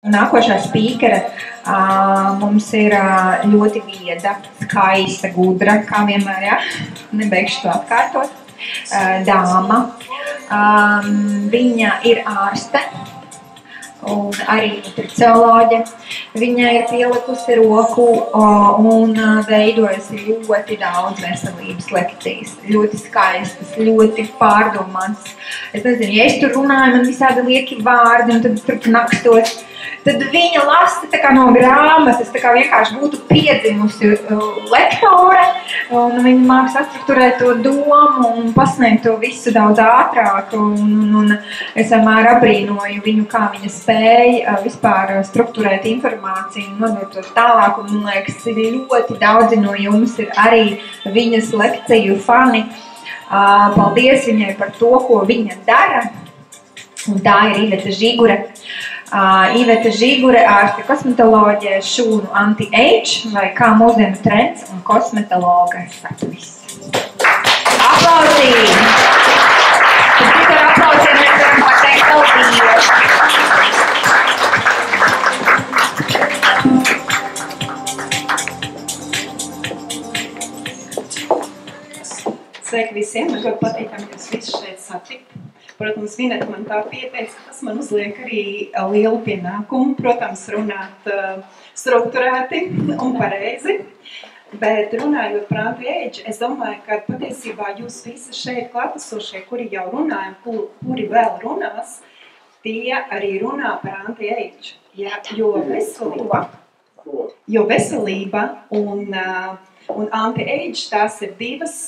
Nākošā spīkere mums ir ļoti vieda, skaista, gudra, kā vienmēr, ja? Nebeigšu to atkārtot. Dāma. Viņa ir ārste un arī nutricioloģe. Viņa ir pielikusi roku un veidojusi ļoti daudz veselības lekcijas. Ļoti skaistas, ļoti pārdomātas. Es nezinu, ja es tur runāju, man visādi lieki vārdi un tad tur nakstos. Tad viņa lasa tā kā no grāmatas, tā kā vienkārši būtu piedzimusi lektore, un viņa māca sastrukturēt to domu un pasniegt to visu daudz ātrāk, un es vienmēr abrīnoju viņu, kā viņa spēja vispār strukturēt informāciju un nodot to tālāk, un man liekas, ļoti daudzi no jums ir arī viņas lekciju fani. Paldies viņai par to, ko viņa dara, un tā ir Iveta Žigure. Iveta Žigure, ārste kosmetoloģe, šūnu anti-age, vai kā mūsdienu trends un kosmetologa satvis. Aplausī! Tad tik ar aplausiem mēs varam pateikt paldies! Sveiki visiem, man ļoti patīkami jūs visus šeit satikt. Protams, Vineta man tā pieteica, ka tas man uzliek arī lielu pienākumu, protams, runāt strukturēti un pareizi. Bet runājot par anti-age, es domāju, ka patiesībā jūs visi šeit klātesošie, kuri jau runājam, kuri vēl runās, tie arī runā par anti-age. Ja, jo veselība un anti-age tās ir divas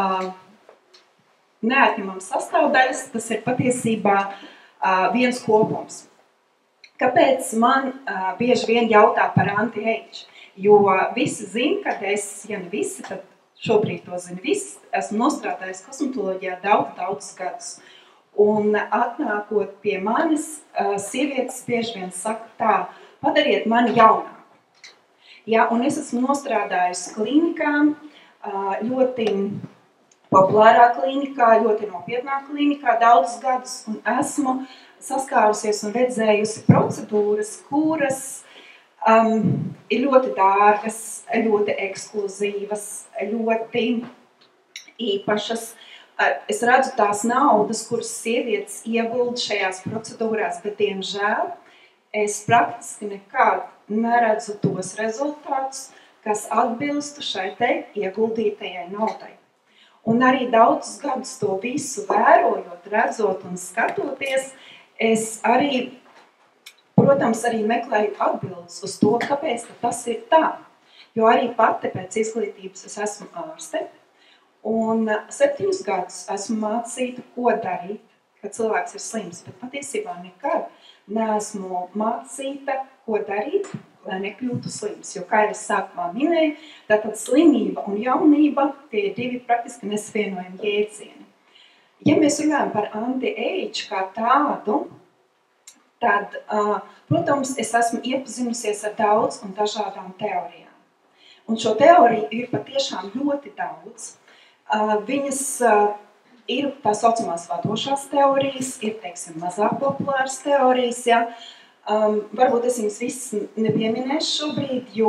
neatņemams sastāvdaļas, tas ir patiesībā viens kopums. Kāpēc man bieži vien jautā par anti-age? Jo visi zina, kad es, ja ne visi, tad šobrīd to zina visi, esmu nostrādājis kosmetoloģijā daudz gadus. Un atnākot pie manis, sievietes bieži vien saka tā, padariet mani jaunāku. Ja, un es esmu nostrādājis klinikām, ļoti populārā klinikā, ļoti nopietnā klinikā daudzus gadus, un esmu saskārusies un redzējusi procedūras, kuras ir ļoti dārgas, ļoti ekskluzīvas, ļoti īpašas. Es redzu tās naudas, kuras sievietes iegulda šajās procedūrās, bet, diemžēl, es praktiski nekad neredzu tos rezultātus, kas atbilstu šai te ieguldītajai naudai. Un arī daudzus gadus to visu vērojot, redzot un skatoties, es arī, protams, arī meklēju atbildes uz to, kāpēc tas ir tā. Jo arī pati pēc izglītības es esmu ārste, un 7 gadus esmu mācīta, ko darīt, kad cilvēks ir slims, bet patiesībā nekad neesmu mācīta, ko darīt, lai nekļūtu slims. Jo, kā es sākumā minēju, tātad slimība un jaunība, tie ir divi praktiski nesavienojami jēdzieni. Ja mēs runājam par anti-age kā tādu, tad, protams, es esmu iepazinusies ar daudz un dažādām teorijām. Un šo teoriju ir patiešām ļoti daudz. Viņas ir tā saucamās vadošās teorijas, ir, teiksim, mazāk populāras teorijas, ja. Varbūt es jums visus nepieminēšu šobrīd, jo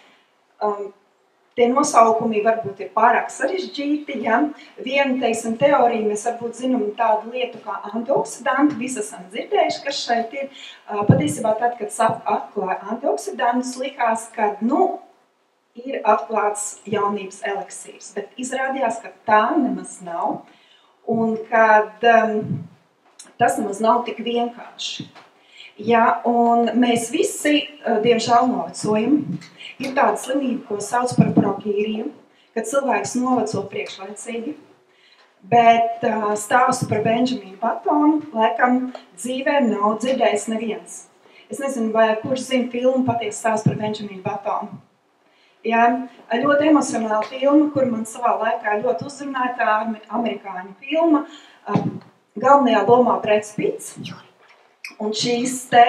tie nosaukumi varbūt ir pārāk sarežģīti. Ja? Viena, teiksim, teorija, mēs varbūt zinām tādu lietu kā antioksidanti, visi esam dzirdējuši, kas šeit ir. Patiesībā tad, kad atklāja antioksidantus, likās, ka, ir atklāts jaunības eliksīrs, bet izrādījās, ka tā nemaz nav, un kad tas nemaz nav tik vienkārši. Ja, un mēs visi, diemžēl, novecojam. Ir tāda slimība, ko sauc par progīriju, kad cilvēks noveco priekšlaicīgi, bet stāstu par Benjaminu Batonu, laikam, dzīvē nav dzirdējis neviens. Es nezinu, vai kurš zina filmu Patiesa stāsts par Benjaminu Batonu. Ja, ļoti emocionāla filma, kur man savā laikā ļoti uzrunāja, tā amerikāņu filma, galvenajā lomā Breds Pitts. Un šīs te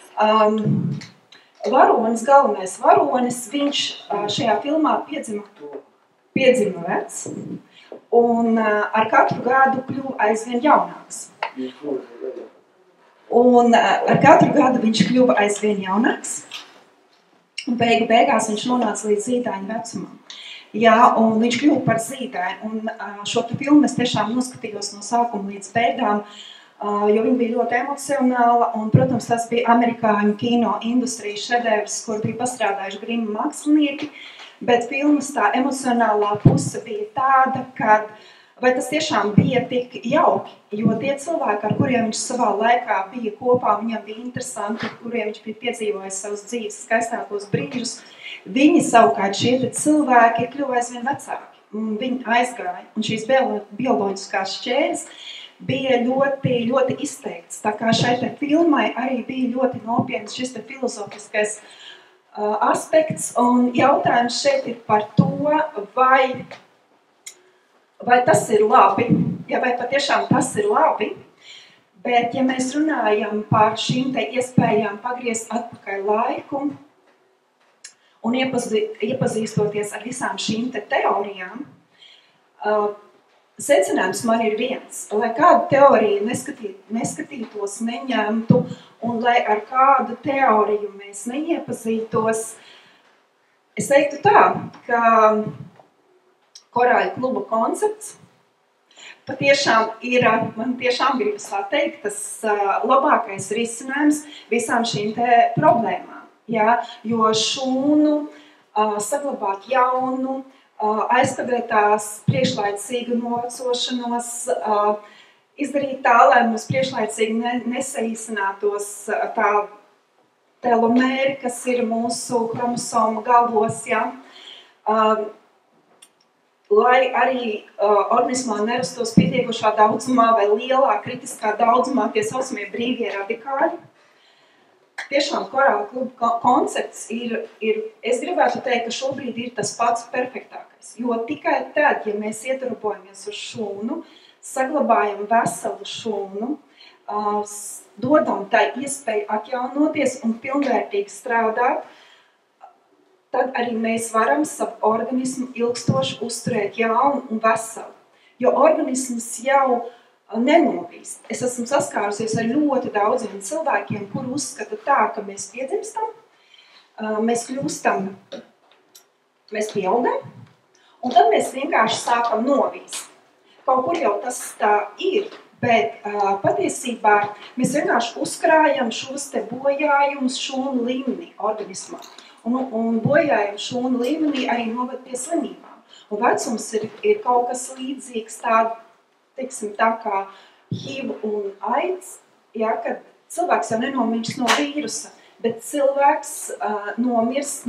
varonis, galvenais varonis, viņš šajā filmā piedzima vecs un ar katru gadu kļuva aizvien jaunāks. Un ar katru gadu viņš kļuva aizvien jaunāks. Un beigās viņš nonāca līdz zīdaiņa vecumam. Jā, un viņš kļuva par zīdaiņu. Un šo filmu es tiešām noskatījos no sākuma līdz beigām, jo viņa bija ļoti emocionāla. Un, protams, tas bija amerikāņu kino industrijas šedevrs, kur bija pastrādājuši grimi mākslinieki. Bet filmas tā emocionālā puse bija tāda, kad vai tas tiešām bija tik jauki, jo tie cilvēki, ar kuriem viņš savā laikā bija kopā, viņam bija interesanti, kuriem viņš bija piedzīvojis savus dzīves skaistākos brīžus, viņi savukārt šie cilvēki kļuva aizvien vecāki, un viņi aizgāja, un šīs bioloģiskās šķēres bija ļoti, ļoti izteikts. Tā kā šai te filmai arī bija ļoti nopietns šis te filozofiskais aspekts, un jautājums šeit ir par to, vai tas ir labi, ja vai patiešām tas ir labi, bet ja mēs runājam par šīm te iespējām pagriezt atpakaļ laiku un iepazīstoties ar visām šīm te teorijām, secinājums man ir viens, lai kādu teoriju neskatītos, neņemtu, un lai ar kādu teoriju mēs neiepazītos, es teiktu tā, ka korāļu kluba koncepts patiešām ir, man tiešām gribas tā teikt, tas labākais risinājums visām šīm te problēmām. Ja? Jo šūnu saglabāt jaunu, aizkavēt priekšlaicīgu novecošanos, izdarīt tā, lai mums priekšlaicīgi nesaīsinātos tā telomēri, kas ir mūsu chromosomu galos, ja? Lai arī organismā nerastos pietiekošā daudzumā vai lielā kritiskā daudzumā tie saucamie brīvie radikāļi. Tiešām korāļu kluba koncepts ir, es gribētu teikt, ka šobrīd ir tas pats perfektākais, jo tikai tad, ja mēs iedarbojamies uz šūnu, saglabājam veselu šūnu, dodam tai iespēju atjaunoties un pilnvērtīgi strādāt, tad arī mēs varam savu organismu ilgstoši uzturēt jaunu un veselu. Jo organisms jau nenovīst. Es esmu saskārusies ar ļoti daudziem cilvēkiem, kur uzskata tā, ka mēs piedzimstam, mēs kļūstam, mēs pieaugam, un tad mēs vienkārši sākam novīst. Kaut kur jau tas tā ir, bet patiesībā mēs vienkārši uzkrājam šos te bojājumus šūnu līmenī organismā. Un bojājumi šūnu līmenī arī noved pie slimībām. Un vecums ir kaut kas līdzīgs tādu, teiksim, tā kā HIV un AIDS, ja, kad cilvēks jau nenomirst no vīrusa, bet cilvēks nomirst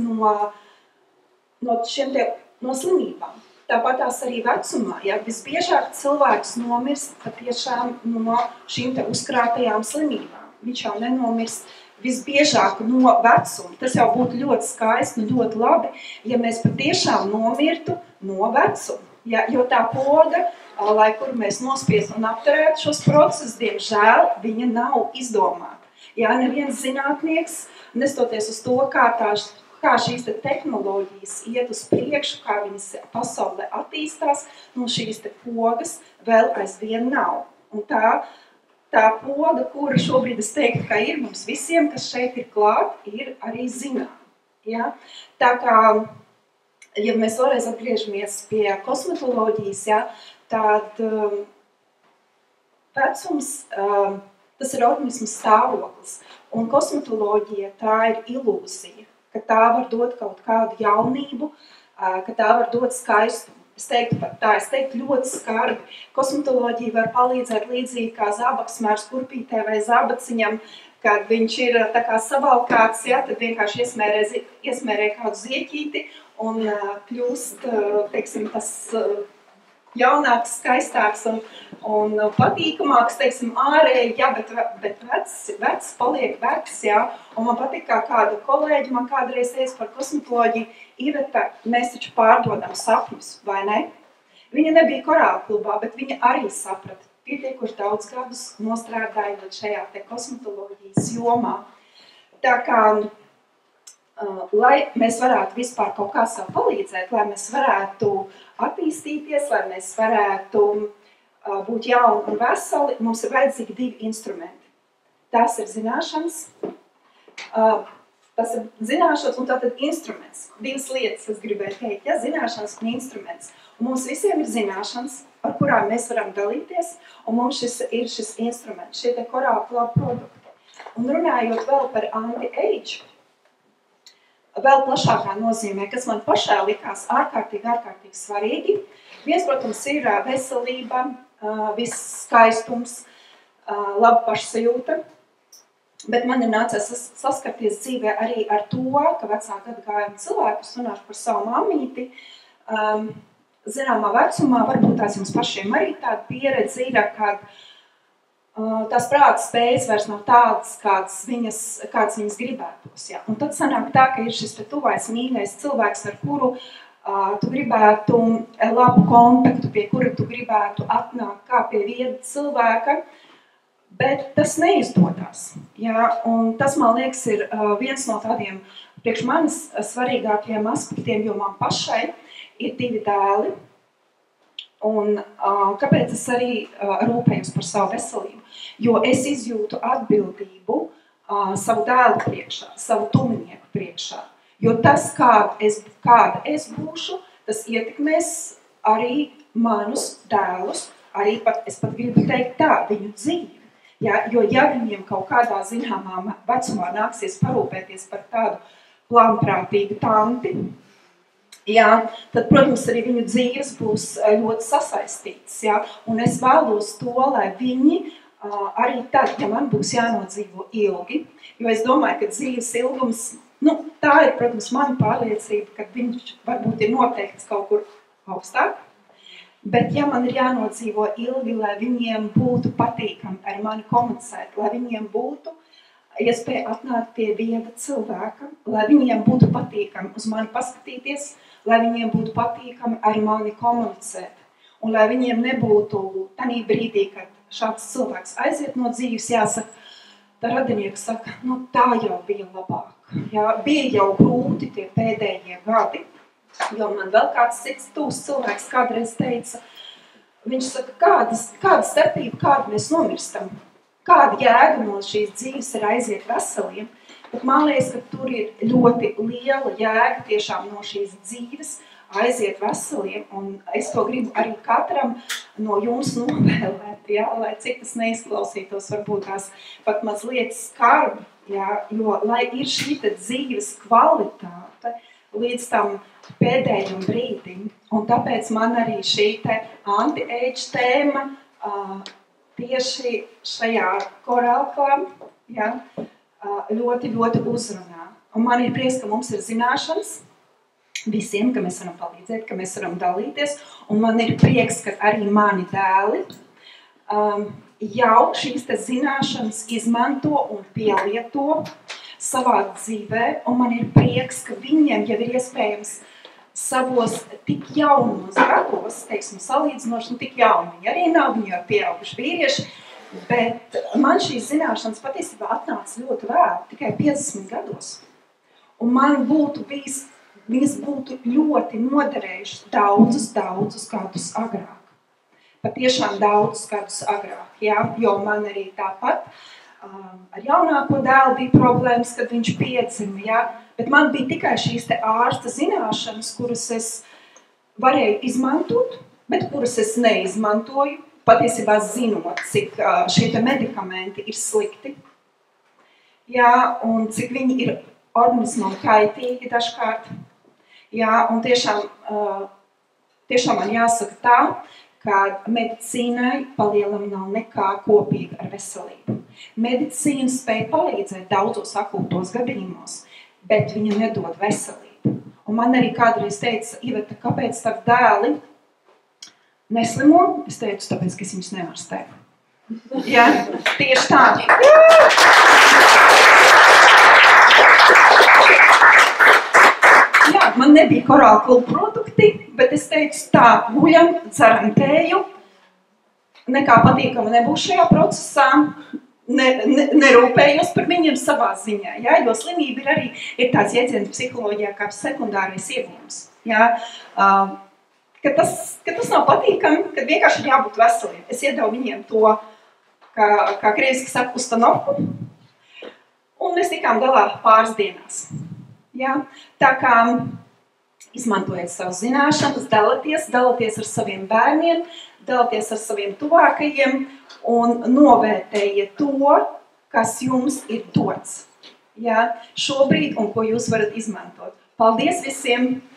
no slimībām. Tāpat tās arī vecumā, ja visbiežāk cilvēks nomirst patiešām no šīm te uzkrātajām slimībām. Viņš jau nenomirst visbiežāk no vecuma. Tas jau būtu ļoti skaisti un ļoti labi, ja mēs patiešām nomirtu no vecuma. Ja, jo tā poga, lai kur mēs nospiestu un apturētu šos procesus, diemžēl, viņa nav izdomāta. Ja, neviens zinātnieks, nestoties uz to, kā šīs te tehnoloģijas iet uz priekšu, kā viņas pasaulē attīstās, no šīs te pogas vēl aizvien nav. Un tā poga, kura šobrīd es teiktu, ka ir mums visiem, kas šeit ir klāt, ir arī zinām. Ja? Tā kā, ja mēs vēlreiz atgriežamies pie kosmetoloģijas, ja, tad vecums, tas ir organismu stāvoklis. Un kosmetoloģija tā ir ilūzija, ka tā var dot kaut kādu jaunību, ka tā var dot skaistumu. Es teiktu ļoti skarbi. Kosmetoloģija var palīdzēt līdzīgi kā zabaksmērs kurpītē vai zabaciņam, kad viņš ir tā kā savalkāts, ja, tad vienkārši iesmērē kādu zieķīti un kļūst, teiksim, tas jaunāks, skaistāks un patīkamāks, teiksim, ārēji, ja, bet vecs paliek vecs, ja. Un man patīk, kā kāda kolēģi man kādreiz teica par kosmetoloģiju, Iveta, mēs taču pārdodam sapņus, vai ne? Viņa nebija korāļu klubā, bet viņa arī saprata pietiekoši daudz gadus nostrādājot šajā te kosmetoloģijas jomā. Tā kā, lai mēs varētu vispār kaut kā sev palīdzēt, lai mēs varētu attīstīties, lai mēs varētu būt jauni un veseli, mums ir vajadzīgi 2 instrumenti. tas ir zināšanas. Tas ir zināšanas un tātad instruments. Divas lietas, es gribēju teikt, ja, zināšanas un instruments. Un mums visiem ir zināšanas, ar kurām mēs varam dalīties, un mums ir šis instruments, šie te Coral Club produkti. Un runājot vēl par anti-age, vēl plašākā nozīmē, kas man pašā likās ārkārtīgi svarīgi. Viens, protams, ir veselība, viss skaistums, laba pašsajūta, bet man ir nācies saskarties dzīvē arī ar to, ka vecāka gadagājuma cilvēkus, runāšu par savu mammīti, zināmā vecumā, varbūt tās jums pašiem arī tāda pieredze ir, kad tās prāta spējas vairs nav tādas, kādas viņas gribētos. Ja? Un tad sanāk tā, ka ir šis te tuvais mīļais cilvēks, ar kuru tu gribētu labu kontaktu, pie kura tu gribētu atnākt kā pie viena cilvēka, bet tas neizdodas. Ja? Un tas, man liekas, ir viens no tādiem priekš manis svarīgākajiem aspektiem, jo man pašai ir 2 dēli. Un kāpēc es arī rūpējos par savu veselību? Jo es izjūtu atbildību savu dēlu priekšā, savu tuvinieku priekšā. Jo tas, kāda es būšu, tas ietekmēs arī manus dēlus, arī es pat gribu teikt tā, viņu dzīvi. Ja, jo ja viņiem kaut kādā zināmā vecumā nāksies parūpēties par tādu plānprātīgu tanti, ja, tad, protams, arī viņu dzīves būs ļoti sasaistītas. Ja, un es vēlos to, lai viņi arī tad, ja man būs jānodzīvo ilgi, jo es domāju, ka dzīves ilgums, tā ir, protams, mana pārliecība, ka viņš varbūt ir noteikts kaut kur augstāk, bet ja man ir jānodzīvo ilgi, lai viņiem būtu patīkami ar mani komunicēt, lai viņiem būtu iespēja atnākt pie viena cilvēka, lai viņiem būtu patīkami uz mani paskatīties, lai viņiem būtu patīkami ar mani komunicēt. Un lai viņiem nebūtu tanī brīdī, kad šāds cilvēks aiziet no dzīves, jāsaka, tā radinieks saka, tā jau bija labāk. Jā, bija jau grūti tie pēdējie gadi, jo man vēl kāds cits tūs cilvēks kādreiz teica, viņš saka, kāda starpība, kāda mēs nomirstam, kāda jēga no šīs dzīves ir aiziet veseliem, bet man liekas, ka tur ir ļoti liela jēga tiešām no šīs dzīves aiziet veseliem, un es to gribu arī katram no jums novēlēt, ja, lai cik tas neizklausītos, varbūt tās pat mazliet skarbi, ja, jo lai ir šī dzīves kvalitāte līdz tam pēdējiem brīdim, un tāpēc man arī šī te anti-age tēma tieši šajā Coral Club, ja, ļoti uzrunā. Un man ir prieks, ka mums ir zināšanas, visiem, ka mēs varam palīdzēt, ka mēs varam dalīties, un man ir prieks, ka arī mani dēli jau šīs te zināšanas izmanto un pielieto savā dzīvē, un man ir prieks, ka viņiem jau ir iespējams savos tik jaunos gados, teiksim, salīdzinoši, tik jauni, viņi arī nav, viņi jau pieauguši vīrieši, bet man šīs zināšanas patiesībā atnāca ļoti vēl, tikai 50 gados, un man būtu bijis viņas būtu ļoti noderējušas daudzus gadus agrāk. Patiešām daudzus gadus agrāk, jā, jo man arī tāpat ar jaunāko dēlu bija problēmas, kad viņš piedzima, jā, bet man bija tikai šīs te ārsta zināšanas, kuras es varēju izmantot, bet kuras es neizmantoju, patiesībā zinot, cik šie te medikamenti ir slikti, jā, un cik viņi ir organismam kaitīgi dažkārt. Jā, un tiešām man jāsaka tā, ka medicīnai palielam nav nekā kopīga ar veselību. Medicīna spēja palīdzēt daudzos akūtos gadījumos, bet viņa nedod veselību. Un man arī kādreiz teica, Iveta, kāpēc tavi dēli neslimo? Es teicu, tāpēc, ka es viņus neārstēju. Jā, tieši tā. Jā, man nebija Coral Club produkti, bet es teicu tā, guļam, dzeram tēju, nekā patīkama nebūs šajā procesā, nerūpējos par viņiem savā ziņā, jā, jo slimība ir tāds jēdziens psiholoģijā kā sekundārais iegūms, jā, ka tas nav patīkami, kad vienkārši ir jābūt veseliem. Es iedevu viņiem to, kā krieviski saka, ustanovku, Un mēs tikām galā pāris dienās. Ja? Tā kā izmantojiet savas zināšanas, dalieties ar saviem bērniem, dalieties ar saviem tuvākajiem un novērtējiet to, kas jums ir dots. Ja? Šobrīd un ko jūs varat izmantot. Paldies visiem!